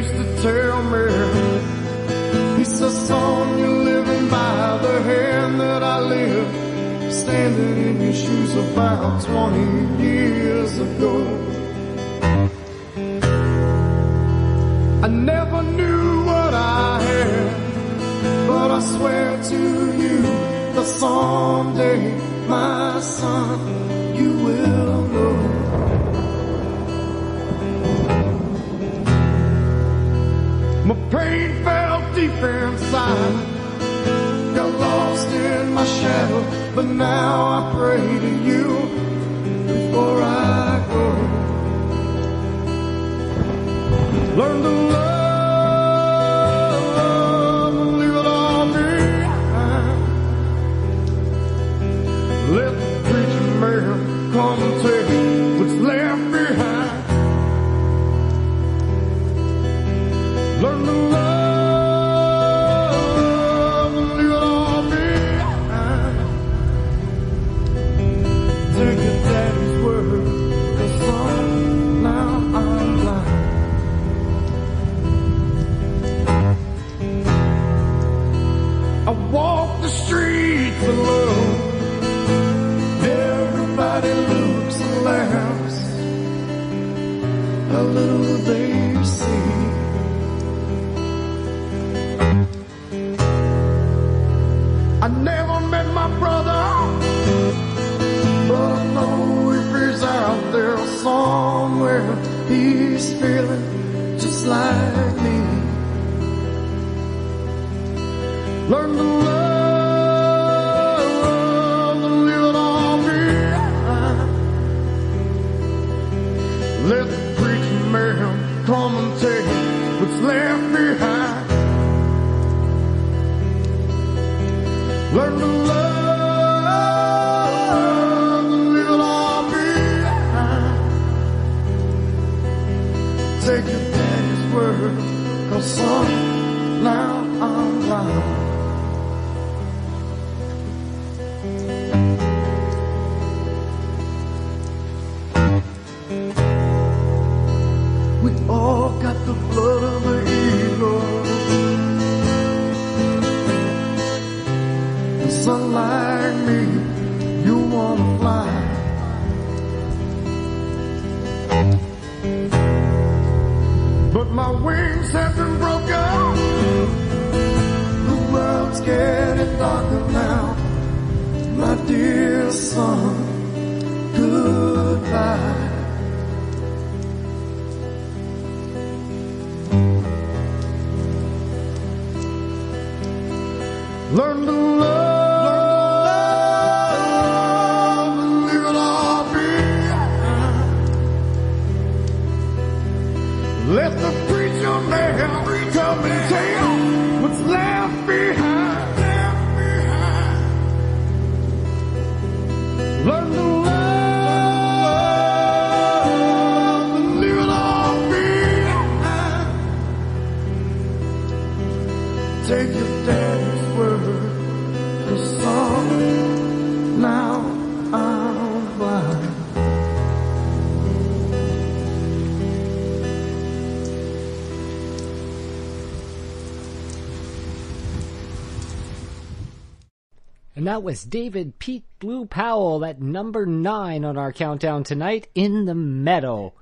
used to tell me. He said, son, you're living by the hand that I lived, standing in your shoes about 20 years ago. I never knew what I had, but I swear to you that someday, my son, you will know. My pain felt deep inside, got lost in my shadow, but now I pray to you before I go. Learn to love and leave it all behind. Let the preacher man come and take what's left behind. Learn to love and leave it all behind. Take your daddy's word, 'cause son, now I'm blind. I walk the streets alone. Everybody looks and laughs. How little they see. I never met my brother, but I know if he's out there somewhere, he's feeling just like me. Learn to love and leave it all behind. Let the preacher man come and take what's left behind. Learn to love and leave it all behind. Take your daddy's word, 'cause son, now I'm blind. We all got the blood of the eagle. And son like me, you wanna fly. But my wings have been broken. The world's getting darker now. My dear son, goodbye. Learn to love and leave it all behind. Let the preacher man come and tell what's left behind. Learn to love and leave it all behind. Take your daddy's word, 'cause son, now I'm blind. And that was David Pete Blue Powell at number 9 on our countdown tonight, In the Meadow.